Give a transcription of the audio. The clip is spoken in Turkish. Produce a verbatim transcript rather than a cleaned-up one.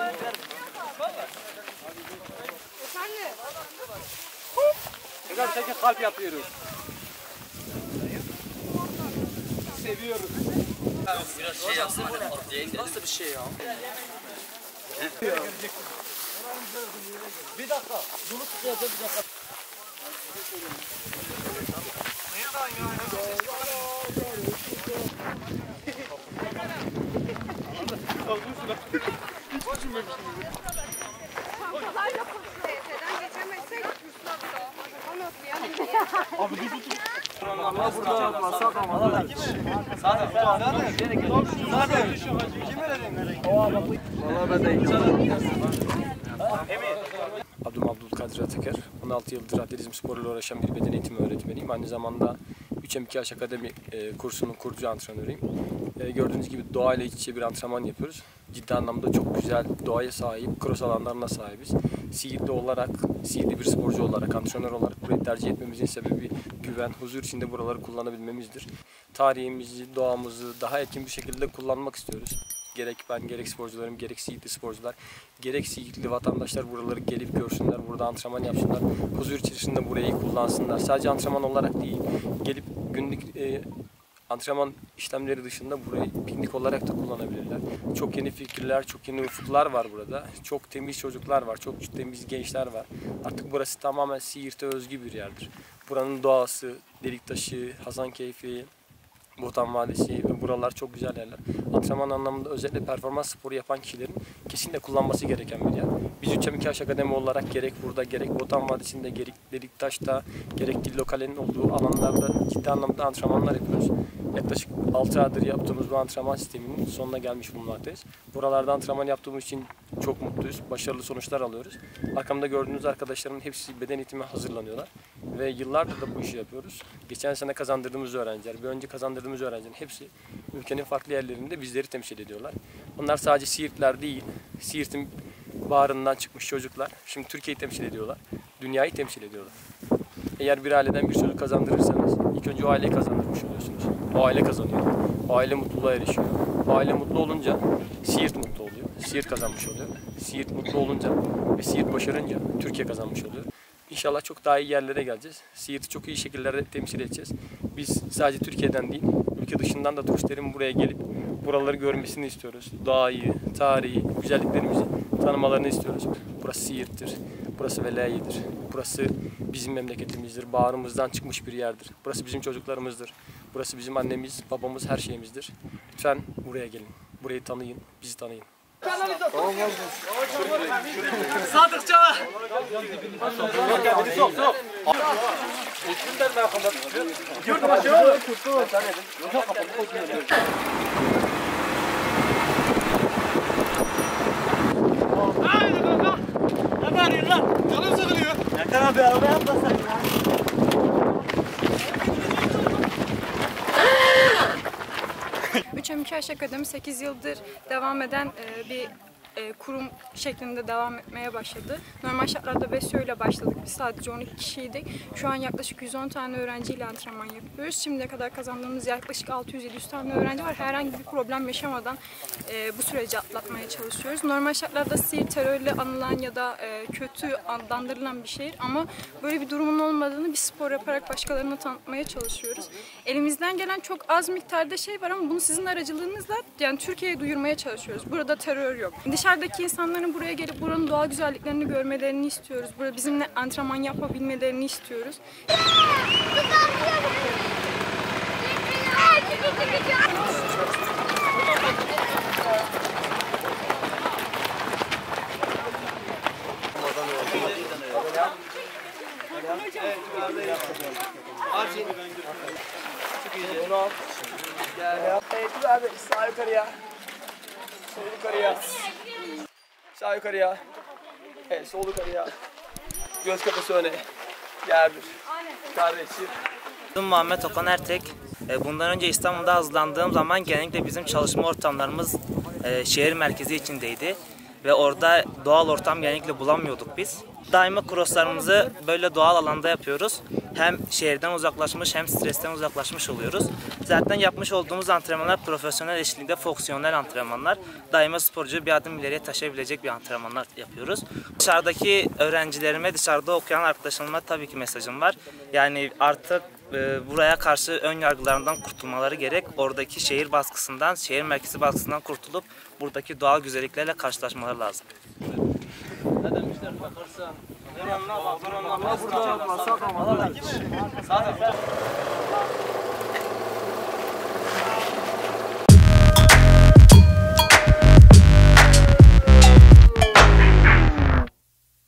Efendim? Tekrar tekrar kalp yapıyoruz. Seviyoruz. Biraz şey yapsın, nasıl bir şey ya? Bir dakika, bunu tutacağız bir dakika. Çantalarla koşuyor Efe'den geçemezsek Üstad'da. Abi dur dur dur. Allah burada masa da var. Sağda. Sağda. Kim öyle? Vallahi ben de Adım Abdülkadir Ataker. on altı yıldır atletizm sporuyla uğraşan bir beden eğitimi öğretmeniyim. Aynı zamanda üç M iki H Akademi e, kursunun kurucu antrenörüyüm. E, gördüğünüz gibi doğayla iç içe bir antrenman yapıyoruz. Ciddi anlamda çok güzel doğaya sahip, cross alanlarına sahibiz. Siirtli olarak, Siirtli bir sporcu olarak, antrenör olarak burayı tercih etmemizin sebebi güven, huzur içinde buraları kullanabilmemizdir. Tarihimizi, doğamızı daha etkin bir şekilde kullanmak istiyoruz. Gerek ben, gerek sporcularım, gerek Siirtli sporcular, gerek Siirtli vatandaşlar buraları gelip görsünler, burada antrenman yapsınlar, huzur içerisinde burayı kullansınlar. Sadece antrenman olarak değil, gelip günlük e, antrenman işlemleri dışında burayı piknik olarak da kullanabilirler. Çok yeni fikirler, çok yeni ufuklar var burada. Çok temiz çocuklar var, çok temiz gençler var. Artık burası tamamen Siirt'e özgü bir yerdir. Buranın doğası, Deliktaşı, Hasankeyfi, Botan Vadisi ve buralar çok güzel yerler. Antrenman anlamında özellikle performans sporu yapan kişilerin kesinlikle kullanması gereken bir yer. Biz üç M iki H Akademi olarak gerek burada, gerek Botan Vadisi'nde, gerek Deliktaş'ta, gerek Dillo Kale'nin olduğu alanlarda ciddi anlamda antrenmanlar yapıyoruz. Yaklaşık altı aydır yaptığımız bu antrenman sisteminin sonuna gelmiş bulunmaktayız. Buralarda antrenman yaptığımız için çok mutluyuz. Başarılı sonuçlar alıyoruz. Arkamda gördüğünüz arkadaşlarımın hepsi beden eğitimi hazırlanıyorlar. Ve yıllardır da bu işi yapıyoruz. Geçen sene kazandırdığımız öğrenciler, bir önce kazandırdığımız öğrencilerin hepsi ülkenin farklı yerlerinde bizleri temsil ediyorlar. Onlar sadece Siirtler değil, Siirt'in bağrından çıkmış çocuklar. Şimdi Türkiye'yi temsil ediyorlar, dünyayı temsil ediyorlar. Eğer bir aileden bir çocuk kazandırırsanız ilk önce o aileyi kazandırmış oluyorsunuz. O aile kazanıyor. O aile mutluluğa erişiyor. O aile mutlu olunca Siirt mutlu oluyor. Siirt kazanmış oluyor. Siirt mutlu olunca ve Siirt başarınca Türkiye kazanmış oluyor. İnşallah çok daha iyi yerlere geleceğiz. Siirt'i çok iyi şekillerde temsil edeceğiz. Biz sadece Türkiye'den değil, ülke dışından da turistlerin buraya gelip buraları görmesini istiyoruz. Doğayı, tarihi, güzelliklerimizi tanımalarını istiyoruz. Burası Siirt'tir. Burası Velayi'dir. Burası bizim memleketimizdir. Bağrımızdan çıkmış bir yerdir. Burası bizim çocuklarımızdır. Burası bizim annemiz, babamız, her şeyimizdir. Lütfen buraya gelin. Burayı tanıyın, bizi tanıyın. Sadık Çava! Sok sok. Üstünden ben kapatıyorum. Yurdu başı olur. Haydi kanka! Ne bağırıyorsun lan? Canım sıkılıyor. Erkan abi arabaya atlasan ya. üç M iki H Akademi sekiz yıldır devam eden bir kurum şeklinde devam etmeye başladı. Normal şartlarda Besyo ile başladık. Biz sadece on iki kişiydik. Şu an yaklaşık yüz on tane öğrenciyle antrenman yapıyoruz. Şimdiye kadar kazandığımız yaklaşık altı yüz yedi yüz tane öğrenci var. Herhangi bir problem yaşamadan bu süreci atlatmaya çalışıyoruz. Normal şartlarda Siirt terörle anılan ya da kötü adlandırılan bir şehir ama böyle bir durumun olmadığını bir spor yaparak başkalarına tanıtmaya çalışıyoruz. Elimizden gelen çok az miktarda şey var ama bunu sizin aracılığınızla yani Türkiye'ye duyurmaya çalışıyoruz. Burada terör yok. Dışarıdaki insanların buraya gelip buranın doğal güzelliklerini görmelerini istiyoruz. Burada bizimle antrenman yapabilmelerini istiyoruz. Evet abi sağ yukarıya. Sol yukarıya. Sağ yukarıya. Evet sol yukarıya. Göz kafası öne. Yerdir. Kardeşim. Adım Muhammed Okan Ertek. Bundan önce İstanbul'da hazırlandığım zaman genellikle bizim çalışma ortamlarımız şehir merkezi içindeydi. ve orada doğal ortam genellikle bulamıyorduk biz. Daima crosslarımızı böyle doğal alanda yapıyoruz. Hem şehirden uzaklaşmış hem stresten uzaklaşmış oluyoruz. Zaten yapmış olduğumuz antrenmanlar profesyonel eşliğinde fonksiyonel antrenmanlar. Daima sporcuyu bir adım ileriye taşıyabilecek bir antrenmanlar yapıyoruz. Dışarıdaki öğrencilerime, dışarıda okuyan arkadaşlarıma tabii ki mesajım var. Yani artık e, buraya karşı ön yargılarından kurtulmaları gerek. Oradaki şehir baskısından, şehir merkezi baskısından kurtulup buradaki doğal güzelliklerle karşılaşmaları lazım. Burada masa